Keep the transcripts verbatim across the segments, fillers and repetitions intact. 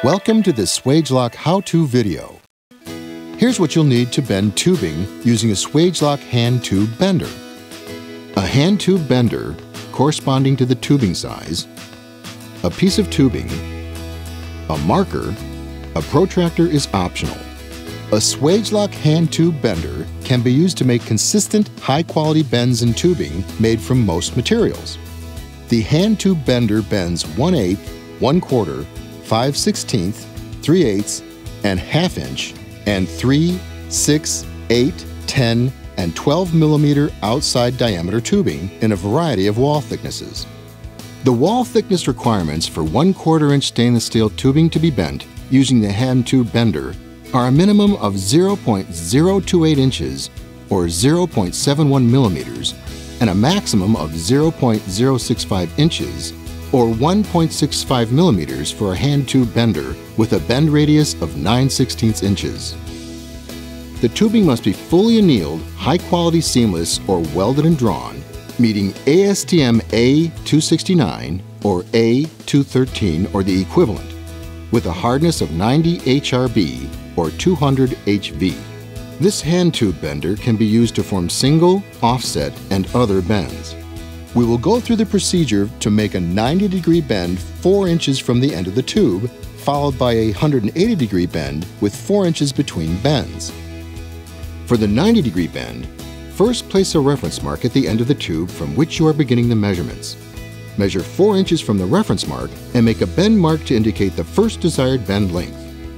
Welcome to this Swagelok how-to video. Here's what you'll need to bend tubing using a Swagelok hand tube bender. A hand tube bender corresponding to the tubing size, a piece of tubing, a marker, a protractor is optional. A Swagelok hand tube bender can be used to make consistent, high-quality bends in tubing made from most materials. The hand tube bender bends one eighth, one quarter, five sixteenths, three eighths, and half inch, and three, six, eight, ten, and twelve millimeter outside diameter tubing in a variety of wall thicknesses. The wall thickness requirements for one quarter inch stainless steel tubing to be bent using the hand tube bender are a minimum of zero point zero two eight inches or zero point seven one millimeters and a maximum of zero point zero six five inches or one point six five millimeters for a hand tube bender with a bend radius of nine sixteenths inches. The tubing must be fully annealed, high-quality seamless or welded and drawn, meeting A S T M A two sixty-nine or A two thirteen or the equivalent, with a hardness of ninety H R B or two hundred H V. This hand tube bender can be used to form single, offset, and other bends. We will go through the procedure to make a ninety degree bend four inches from the end of the tube, followed by a one hundred eighty degree bend with four inches between bends. For the ninety degree bend, first place a reference mark at the end of the tube from which you are beginning the measurements. Measure four inches from the reference mark and make a bend mark to indicate the first desired bend length.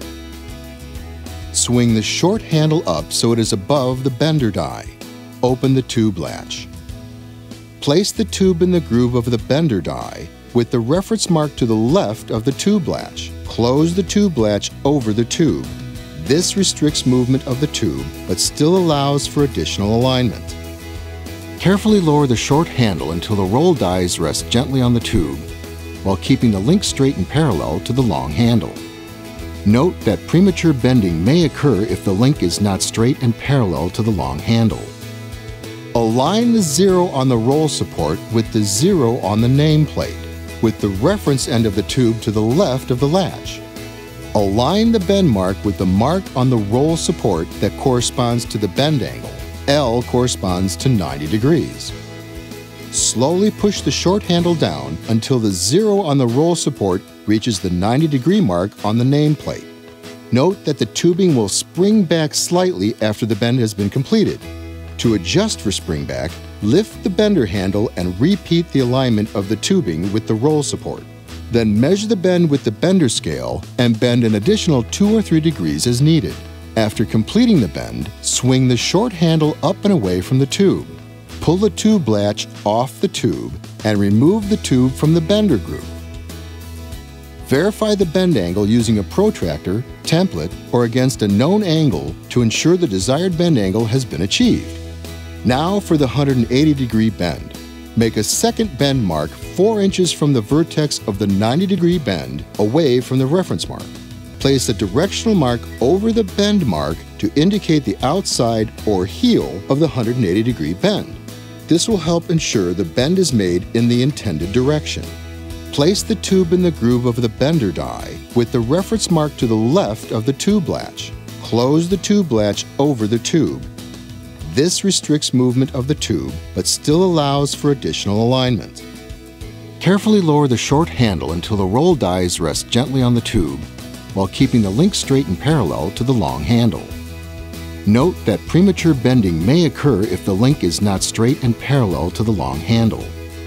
Swing the short handle up so it is above the bender die. Open the tube latch. Place the tube in the groove of the bender die with the reference mark to the left of the tube latch. Close the tube latch over the tube. This restricts movement of the tube but still allows for additional alignment. Carefully lower the short handle until the roll dies rest gently on the tube while keeping the link straight and parallel to the long handle. Note that premature bending may occur if the link is not straight and parallel to the long handle. Align the zero on the roll support with the zero on the nameplate, with the reference end of the tube to the left of the latch. Align the bend mark with the mark on the roll support that corresponds to the bend angle. L corresponds to ninety degrees. Slowly push the short handle down until the zero on the roll support reaches the ninety degree mark on the nameplate. Note that the tubing will spring back slightly after the bend has been completed. To adjust for spring back, lift the bender handle and repeat the alignment of the tubing with the roll support. Then measure the bend with the bender scale and bend an additional two or three degrees as needed. After completing the bend, swing the short handle up and away from the tube. Pull the tube latch off the tube and remove the tube from the bender groove. Verify the bend angle using a protractor, template, or against a known angle to ensure the desired bend angle has been achieved. Now for the one hundred eighty degree bend. Make a second bend mark four inches from the vertex of the ninety degree bend away from the reference mark. Place a directional mark over the bend mark to indicate the outside or heel of the one hundred eighty degree bend. This will help ensure the bend is made in the intended direction. Place the tube in the groove of the bender die with the reference mark to the left of the tube latch. Close the tube latch over the tube. This restricts movement of the tube but still allows for additional alignment. Carefully lower the short handle until the roll dies rest gently on the tube while keeping the link straight and parallel to the long handle. Note that premature bending may occur if the link is not straight and parallel to the long handle.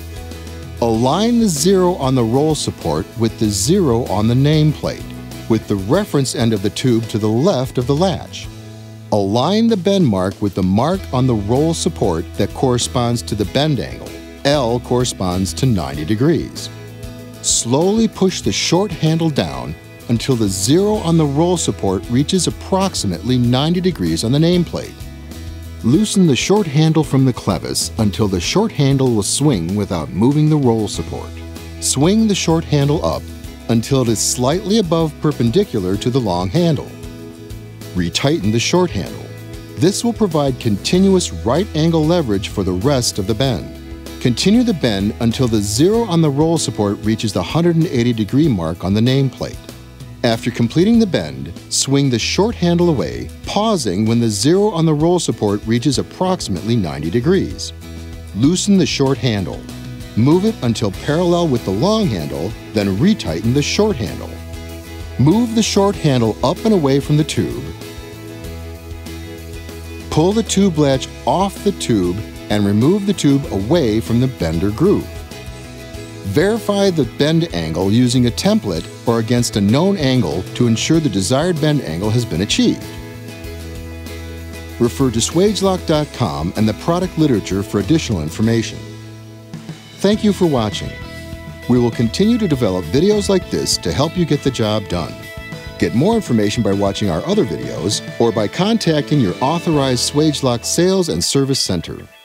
Align the zero on the roll support with the zero on the nameplate, with the reference end of the tube to the left of the latch. Align the bend mark with the mark on the roll support that corresponds to the bend angle. L corresponds to ninety degrees. Slowly push the short handle down until the zero on the roll support reaches approximately ninety degrees on the nameplate. Loosen the short handle from the clevis until the short handle will swing without moving the roll support. Swing the short handle up until it is slightly above perpendicular to the long handle. Retighten the short handle. This will provide continuous right angle leverage for the rest of the bend. Continue the bend until the zero on the roll support reaches the one hundred eighty degree mark on the nameplate. After completing the bend, swing the short handle away, pausing when the zero on the roll support reaches approximately ninety degrees. Loosen the short handle. Move it until parallel with the long handle, then retighten the short handle. Move the short handle up and away from the tube. Pull the tube latch off the tube and remove the tube away from the bender groove. Verify the bend angle using a template or against a known angle to ensure the desired bend angle has been achieved. Refer to Swagelok dot com and the product literature for additional information. Thank you for watching. We will continue to develop videos like this to help you get the job done. Get more information by watching our other videos or by contacting your authorized Swagelok Sales and Service Center.